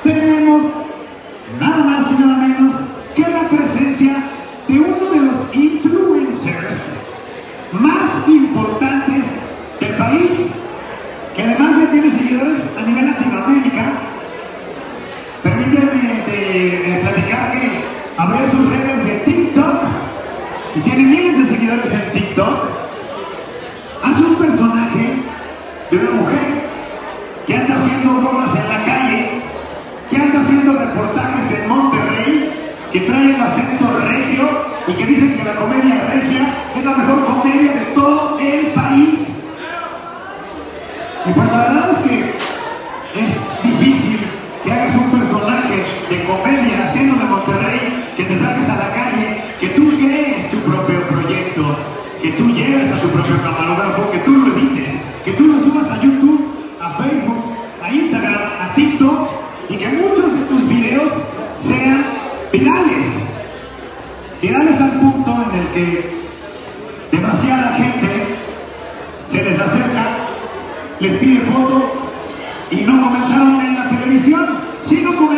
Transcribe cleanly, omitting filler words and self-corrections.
tenemos nada más y nada menos que la presencia de uno de los influencers más importantes del país, que además ya tiene seguidores a nivel Latinoamérica. Permíteme platicar que abrió sus redes de TikTok y tiene miles de seguidores en TikTok. Hace un personaje de una mujer que anda haciendo bromas en la calle, que anda haciendo reportajes en Monterrey, que trae el acento regio y que dicen que la comedia regia es la mejor comedia de todo el país. Y pues la verdad es que es difícil que hagas un personaje de comedia haciendo de Monterrey, que te salgas a la calle, que tú crees tu propio proyecto, que tú lleves a tu propio camarógrafo, que tú lo edites, que tú lo subas a YouTube, a Facebook, a Instagram, a TikTok, y que muchos de tus videos sean virales. Virales al punto en el que demasiada gente se les acerca, les pide foto y no comenzaron en la televisión, sino comenzaron